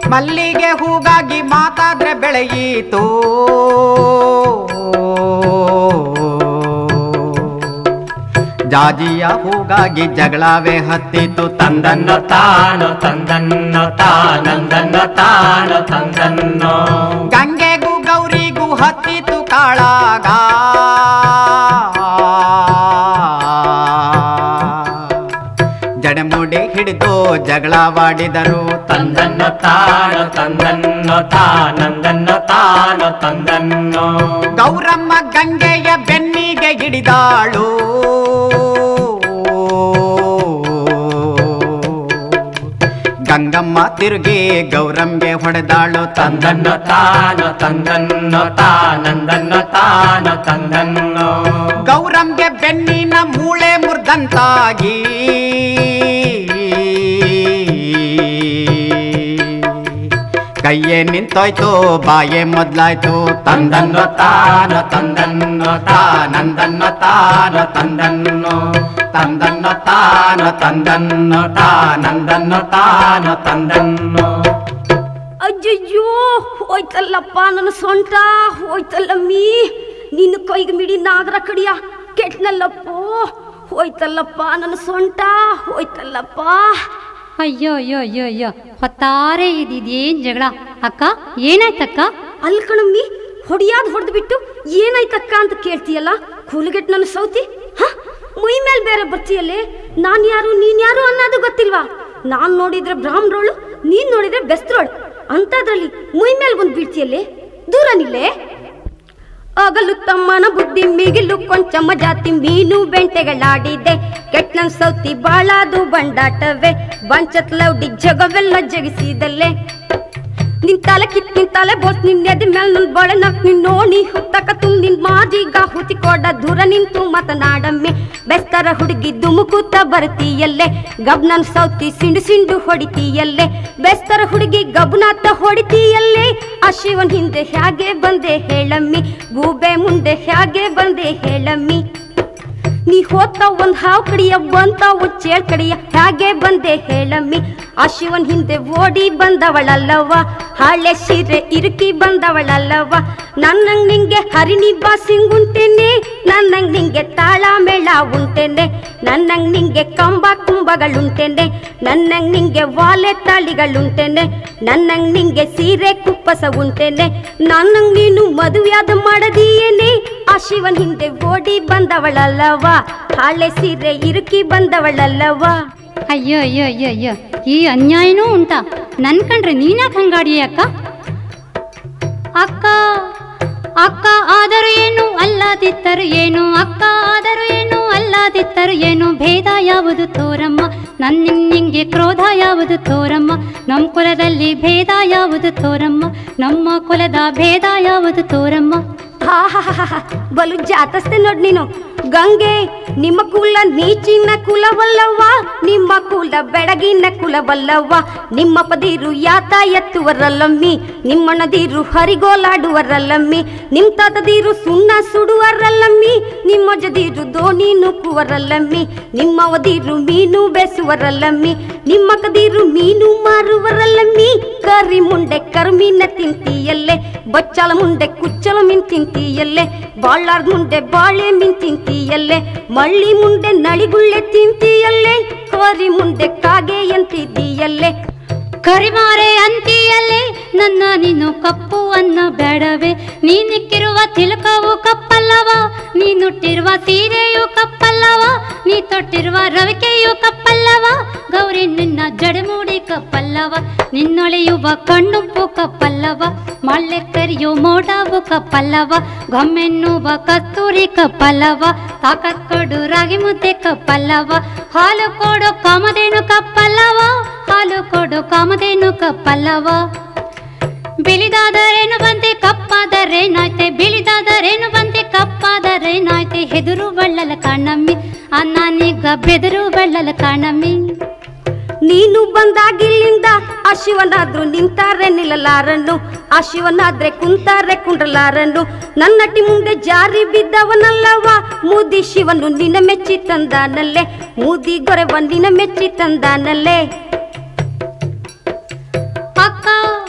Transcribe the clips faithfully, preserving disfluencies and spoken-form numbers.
ಮಲ್ಲಿಗೆ ಹೂಗಾಗಿ ಮಾತಾದ್ರೆ ಬೆಳೆಯಿತು, ಜಾಜಿಯ ಹೂಗಾಗಿ ಜಗಳವೇ ಹತ್ತಿತು. ತಂದನ್ನ ತಾನು ತಂದನ್ನ ತಾನಂದನ್ನ ತಾನು ತಂದನ್ನೋ. ಗಂಗೆಗೂ ಗೌರಿಗೂ ಹತ್ತಿತು ಕಾಳಾಗ, ಜಡಮುಡಿ ಹಿಡಿದು ಜಗಳವಾಡಿದರು. ತಂದನ್ನ ತಾನು ತಂದನ್ನ ತಾನಂದನ್ನ ತಾನು ತಂದನ್ನೋ. ಗೌರಮ್ಮ ಗಂಗೆಯ ಬೆನ್ನಿಗೆ ಹಿಡಿದಾಳು, ಗಂಗಮ್ಮ ತಿರುಗಿ ಗೌರಮ್ಗೆ ಹೊಡೆದಾಳು. ತಂದನ್ನ ತಾನು ತಂದನ್ನ ತಾನಂದನ್ನ ತಾನು ತಂದನ್ನೋ. ಗೌರಮ್ಗೆ ಬೆನ್ನಿನ ಮೂಳೆ ಮುರ್ದಂತಾಗಿ ಕೈಯೇ ನಿಂತೋಯ್ತು, ಬಾಯೇ ಮೊದ್ಲಾಯ್ತು. ತಂದನ್ನ ತಾನು ತಂದನ್ನ ತಾನಂದನ್ನ ತಾನು ತಂದನ್ನೋ. ತಂದನ್ನ ತಾನು ತಂದನ್ನ ತಾನಂದನ್ನ ತಾನು ತಂದನ್ನೋ. ಅಯ್ಯಯ್ಯೋ ಹೋಯ್ತಲ್ಲಪ್ಪ ನನ್ನ ಸೊಂಟ, ಹೋಯ್ತಲ್ಲಮ್ಮಿ ನಿನ್ನ ಕೈಗೆ ಮಿಡಿ ನಾಗರ ಕಡಿಯ ಕೆಟ್ನಲ್ಲಪ್ಪೋ, ಹೋಯ್ತಲ್ಲಪ್ಪ ನನ್ನ ಸೊಂಟ, ಹೋಯ್ತಲ್ಲಪ್ಪ. ಅಯ್ಯೋ ಅಯ್ಯೋ ಅಯ್ಯೋ ಅಯ್ಯೋ ಹೊತ್ತಾರೆ ಇದೇನ್ ಜಗಳ ಅಕ್ಕ? ಏನಾಯ್ತಕ್ಕ? ಅಲ್ ಕಣಮ್ಮಿ, ಹೊಡಿಯಾದ್ ಹೊಡೆದು ಬಿಟ್ಟು ಏನಾಯ್ತಕ್ಕ ಅಂತ ಕೇಳ್ತೀಯಲ್ಲ, ಕೂಲಿಗೆಟ್ ನನ್ನ ಸೌತಿ. ಹ ಮೈ ಮೇಲೆ ಬೇರೆ ಬರ್ತೀಯಲ್ಲೇ, ನಾನ್ ಯಾರು ನೀನ್ ಯಾರು ಅನ್ನೋದು ಗೊತ್ತಿಲ್ವಾ? ನಾನ್ ನೋಡಿದ್ರೆ ಬ್ರಾಹ್ಮಣರೋಳು, ನೀನ್ ನೋಡಿದ್ರೆ ಬೆಸ್ತರೋಳು, ಅಂತದ್ರಲ್ಲಿ ಮೈ ಮೇಲೆ ಬಂದು ಬೀಳ್ತೀಯಲ್ಲೇ, ದೂರ ನಿಲ್ಲೇ. ಆಗಲು ತಮ್ಮನ ಬುದ್ಧಿ ಮಿಗಿಲು ಕೊಂಚಮ್ಮ ಜಾತಿ ಮೀನು ಬೆಂಟೆಗಳಾಡಿದೆ, ಕೆಟ್ನನ್ ಸೌತಿ ಬಾಳಾದು ಬಂಡಾಟವೇ, ಬಂಚತ್ ಲೌಡಿ ಜಗವೆಲ್ಲ ಜಗಿಸಿದಲ್ಲೇ. ನಿಂತಾಲೆ ಕಿತ್ ನಿಂತಾಲೆ ಬೋಸ್ ನಿನ್ನೆದ ಮೇಲೆ ನನ್ ಬಳೆ ನಕ್ ನಿನ್ನೋಣಿ ಹುತ್ತಕ ತುಂಬ ನಿನ್ ಮಾದಿಗ ಹುತಿ ಕೊಡ ದೂರ ನಿಂತು ಮಾತನಾಡಮ್ಮೆ. ಬೆಸ್ತರ ಹುಡುಗಿ ದುಮುಕುತ್ತ ಬರ್ತೀಯಲ್ಲೇ, ಗಬ್ನನ್ ಸೌತಿ ಸಿಂಡು ಸಿಂಡು ಹೊಡಿತೀಯಲ್ಲೇ. ಬೆಸ್ತರ ಹುಡುಗಿ ಗಬ್ನಾತ ಹೊಡಿತೀಯಲ್ಲೇ, ಆ ಶಿವನ್ ಹಿಂದೆ ಹೇಗೆ ಬಂದೆ ಹೇಳಮ್ಮಿ, ಗೂಬೆ ಮುಂದೆ ಹೇಗೆ ಬಂದೆ ಹೇಳಮ್ಮಿ. ನೀ ಹೋತ ಒಂದ್ ಹಾವ್ ಕಡಿಯ ಬಂತ ಒಂದ್ ಚೇಳ್ ಕಡಿಯ ಹೇಗೆ ಬಂದೆ ಹೇಳಮ್ಮಿ. ಆ ಶಿವನ್ ಹಿಂದೆ ಓಡಿ ಬಂದವಳಲ್ಲವ, ಹಳೆ ಸೀರೆ ಇರುಕಿ ಬಂದವಳಲ್ಲವ. ನನ್ನಂಗ್ ನಿಂಗೆ ಹರಿಣಿ ಬಾಸಿಂಗ್ ಉಂಟೇನೆ, ನನ್ನಂಗ್ ನಿಂಗೆ ತಾಳ ಮೇಳ ಉಂಟೇನೆ, ನನ್ನಂಗ್ ನಿಂಗೆ ಕಂಬ ಕುಂಬಗಳುಂಟೇನೆ, ನನ್ನಂಗ್ ನಿಂಗೆ ವಾಲೆ ತಾಳಿಗಳುಂಟೇನೆ, ನನ್ನಂಗ್ ನಿಂಗೆ ಸೀರೆ ಕುಪ್ಪಸ ಉಂಟೇನೆ. ನನ್ನಂಗ್ ನೀನು ಮದುವೆಯಾದ ಮಾಡದೀಯೇನೆ, ಆ ಶಿವನ್ ಹಿಂದೆ ಓಡಿ ಬಂದವಳಲ್ಲವ, ಹಳೆ ಸೀರೆ ಇರುಕಿ ಬಂದವಳಲ್ಲವ. ಅಯ್ಯೋ ಅಯ್ಯೋ ಅಯ್ಯೋ ಅಯ್ಯೋ ಈ ಅನ್ಯಾಯನೂ ಉಂಟಾ? ನನ್ ಕಂಡ್ರೆ ನೀನ್ಯಾಕೆ ಹಂಗಾಡಿಯ ಅಕ್ಕ? ಅಕ್ಕ ಅಕ್ಕ ಆದರೂ ಏನು ಅಲ್ಲದಿದ್ದರು ಏನು, ಅಕ್ಕ ಆದರೂ ಏನು ಅಲ್ಲದಿದ್ದರು ಏನು, ಭೇದ ಯಾವುದು ತೋರಮ್ಮ, ನನ್ನ ನಿಂಗೆ ಕ್ರೋಧ ಯಾವುದು ತೋರಮ್ಮ, ನಮ್ಮ ಕುಲದಲ್ಲಿ ಭೇದ ಯಾವುದು ತೋರಮ್ಮ, ನಮ್ಮ ಕುಲದ ಭೇದ ಯಾವುದು ತೋರಮ್ಮ. ಹಾ ಹಾ ಹಾ ಬಲು ಜಾತಸ್ತೆ ನೋಡ್ ನೀನು. ಗಂಗೆ ನಿಮ್ಮ ಕುಲ ನೀಚಿನ ಕುಲವಲ್ಲವ್ವ, ನಿಮ್ಮ ಕುಲ ಬೆಳಗಿನ ಕುಲವಲ್ಲವ್ವ. ನಿಮ್ಮ ಪದಿರು ಯಾತ ಎತ್ತುವರಲ್ಲಮ್ಮಿ, ನಿಮ್ಮಣ್ಣದಿರು ಹರಿಗೋಲಾಡುವರಲ್ಲಮ್ಮಿ, ನಿಮ್ ತಾತದಿರು ಸುಣ್ಣ ಸುಡುವರಲ್ಲಮ್ಮಿ, ನಿಮ್ಮ ಜದಿರು ದೋಣಿ ನುಕ್ಕುವರಲ್ಲಮ್ಮಿ, ನಿಮ್ಮವದಿರು ಮೀನು ಬೇಸುವರಲ್ಲಮ್ಮಿ, ನಿಮ್ಮ ಕದಿರು ಮೀನು ಮಾರುವರಲ್ಲಮ್ಮಿ. ಕರಿ ಮುಂಡೆ ಕರ್ಮೀನ ತಿಂತೀಯಲ್ಲೇ, ಬಚ್ಚಲ ಮುಂಡೆ ಕುಚ್ಚಲ ಮೀನ್ ತಿಂತೀಯಲ್ಲೇ, ಬಾಳಾರ್ ಮುಂಡೆ ಬಾಳೆ ಮೀನ್ ತಿಂತೀಯಲ್ಲೇ, ಮಳ್ಳಿ ಮುಂಡೆ ನಳಿಗುಳ್ಳೆ ತಿಂತೀಯಲ್ಲೇ, ಕರಿ ಮುಂಡೆ ಕಾಗೆ ಅಂತಿದ್ದೀಯಲ್ಲೇ. ಕರಿಮಾರೆ ಅಂತೀಯಲ್ಲೇ ನನ್ನ ನೀನು ಕಪ್ಪು ಅನ್ನ ಬೇಡವೇ, ನೀನಿಕ್ಕಿರುವ ತಿಲಕವು ಕಪ್ಪಲ್ಲವ, ನೀನುಟ್ಟಿರುವ ಸೀರೆಯು ಕಪ್ಪಲ್ಲವ, ನೀ ತೊಟ್ಟಿರುವ ರವಿಕೆಯು ಕಪ್ಪಲ್ಲವ, ಗೌರಿ ನಿನ್ನ ಜಡಮೂಡಿ ಕಪ್ಪಲ್ಲವ, ನಿನ್ನೊಳೆಯುವ ಕಣ್ಣುಪ್ಪು ಕಪ್ಪಲ್ಲವ, ಮಳ್ಳೆ ಕರಿಯೋ ಮೋಡವು ಕಪ್ಪಲ್ಲವ, ಗೊಮ್ಮೆನ್ನುವ ಕಸ್ತೂರಿ ಕಪ್ಪಲ್ಲವ, ತಾಕತ್ ಕೊಡು ರಾಗಿ ಮುದ್ದೆ ಕಪ್ಪಲ್ಲವ, ಹಾಲು ಕೊಡು ಕಾಮಧೇನು ಕಪ್ಪಲ್ಲವ, ಹಾಲು ಕೊಡು ಕಾಮಧೇನು ಕಪ್ಪಲ್ಲವ. ಬಿಳಿದಾದರೇನು ಬಂತೆ ಕಪ್ಪಾದರೇನಾಯ್ತೆ, ಬಿಳಿದಾದರೇನು ಬಂತೆ ಕಪ್ಪಾದರೇನಾಯ್ತೆ, ಹೆದರು ಬಳ್ಳಲ ಕಾಣಮ್ಮಿ ಅನ್ನನೀಗ ಬೆದರು ಬಳ್ಳಲ ಕಾಣಮ್ಮಿ. ನೀನು ಬಂದಾಗಿಲ್ಲಿಂದ ಆ ಶಿವನಾದ್ರು ನಿಂತಾರೆ ನಿಲ್ಲಲಾರನು, ಆ ಶಿವನಾದ್ರೆ ಕುಂತಾರೆ ಕುಂಡ್ರಲಾರನು, ನನ್ನಟಿ ಮುಂದೆ ಜಾರಿ ಬಿದ್ದವನಲ್ಲವ, ಮೂದಿ ಶಿವನು ನಿನ್ನ ಮೆಚ್ಚಿ ತಂದಾನಲ್ಲೇ, ಮೂದಿ ಗೊರೆವ ನಿನ್ನ ಮೆಚ್ಚಿ ತಂದಾನಲ್ಲೇ. ಅಕ್ಕ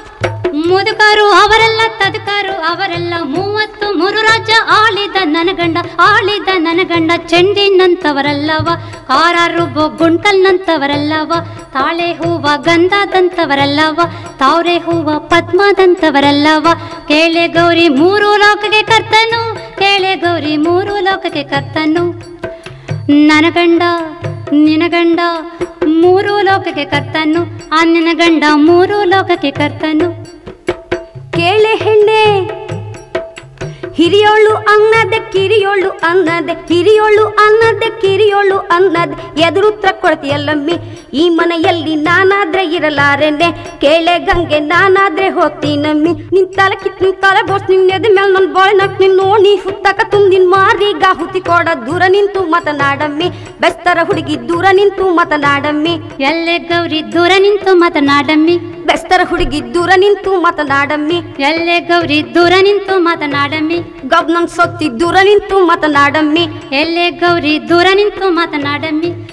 ತದಕರು ಅವರೆಲ್ಲ ತದಕರು ಅವರೆಲ್ಲ ಮೂವತ್ತು ಮೂರು ರಾಜ್ಯ ಆಳಿದ ನನಗಂಡ ಆಳಿದ ನನಗಂಡ ಚೆಂಡಿನಂತವರಲ್ಲವ ಕಾರ ರುಬ್ಬೋ ಗುಂಟಲ್ನಂತವರಲ್ಲವ ತಾಳೆ ಹೂವ ಗಂಧದಂತವರಲ್ಲವ ತಾವ್ರೆ ಹೂವ ಪದ್ಮದಂತವರಲ್ಲವ ಕೇಳೆ ಗೌರಿ ಮೂರು ಲೋಕಕ್ಕೆ ಕರ್ತನು ಕೇಳೆ ಗೌರಿ ಮೂರು ಲೋಕಕ್ಕೆ ಕರ್ತನು ನನಗಂಡ ನಿನಗಂಡ ಮೂರು ಲೋಕಕ್ಕೆ ಕರ್ತನು ಆ ನಿನಗಂಡ ಮೂರು ಲೋಕಕ್ಕೆ ಕರ್ತನು ಕೇಳೆ ಹೆಣ್ಣೆ ಹಿರಿಯೋಳು ಅನ್ನದೆ ಕಿರಿಯೋಳು ಅನ್ನದೆ ಹಿರಿಯೋಳು ಅನ್ನದೆ ಕಿರಿಯೋಳು ಅನ್ನದೆ ಎದುರುತ್ರ ಕೊಡ್ತೀಯಲ್ಲಮ್ಮಿ ಈ ಮನೆಯಲ್ಲಿ ನಾನಾದ್ರೆ ಇರಲಾರೆನೆ ಕೇಳೆ ಗಂಗೆ ನಾನಾದ್ರೆ ಹೋಗ್ತೀನಮ್ಮಿ ನಿನ್ ತಲೆ ಕಿತ್ ನಿನ್ ತಲೆ ಬೋಸ್ ನಿನ್ ಎದೆ ಮೇಲೆ ನನ್ ಬಾಳೆ ನಕ್ ನಿನ್ ನೋಡಿ ಹುತ್ತಕ ತುಂಬ ನಿನ್ ಮಾರಿಗ ಹುತಿ ಕೊಡ ದೂರ ನಿಂತು ಮಾತನಾಡಮ್ಮಿ ಬೆಸ್ತರ ಹುಡುಗಿ ದೂರ ನಿಂತು ಮಾತನಾಡಮ್ಮಿ ಎಲ್ಲೆ ಗೌರಿ ದೂರ ನಿಂತು ಮಾತನಾಡಮ್ಮಿ ಬೆಸ್ತರ ಹುಡುಗಿ ದೂರ ನಿಂತು ಮಾತನಾಡಮ್ಮಿ ಎಲ್ಲೆ ಗೌರಿ ದೂರ ನಿಂತು ಮಾತನಾಡಮ್ಮಿ ಗಬ್ ನನ್ ಸೊತ್ತಿ ದೂರ ನಿಂತು ಮಾತನಾಡಮ್ಮಿ ಎಲ್ಲೆ ಗೌರಿ ದೂರ ನಿಂತು ಮಾತನಾಡಮ್ಮಿ